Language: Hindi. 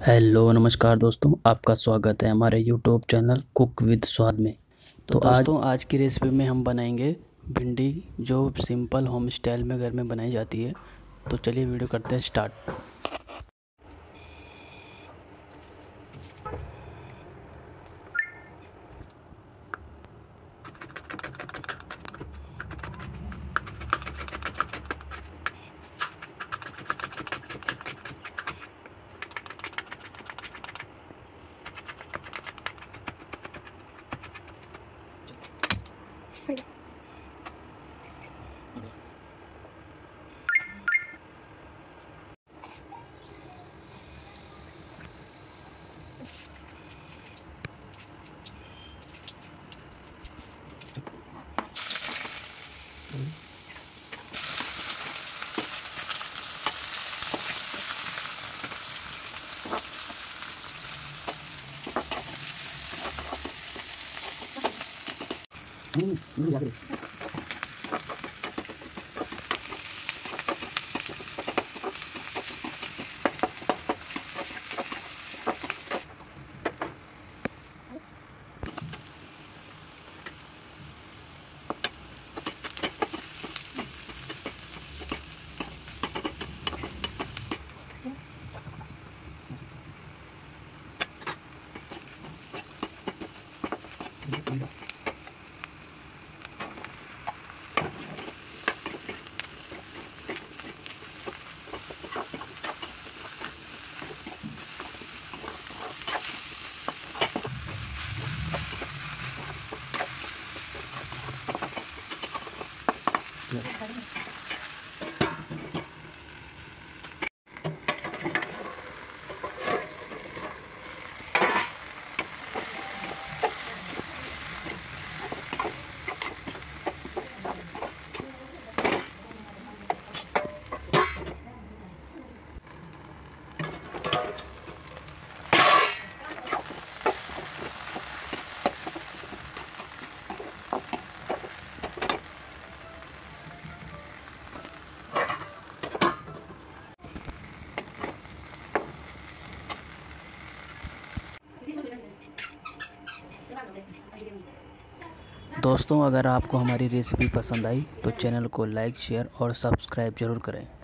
हेलो नमस्कार दोस्तों, आपका स्वागत है हमारे यूट्यूब चैनल कुक विद स्वाद में। तो आज की रेसिपी में हम बनाएंगे भिंडी, जो सिंपल होम स्टाइल में घर में बनाई जाती है। तो चलिए वीडियो करते हैं स्टार्ट। दोस्तों, अगर आपको हमारी रेसिपी पसंद आई तो चैनल को लाइक, शेयर और सब्सक्राइब ज़रूर करें।